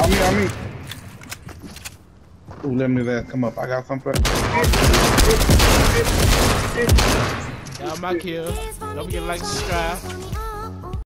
me. Ooh, let me that come up. I got some for Got my kill. Don't forget to like, subscribe.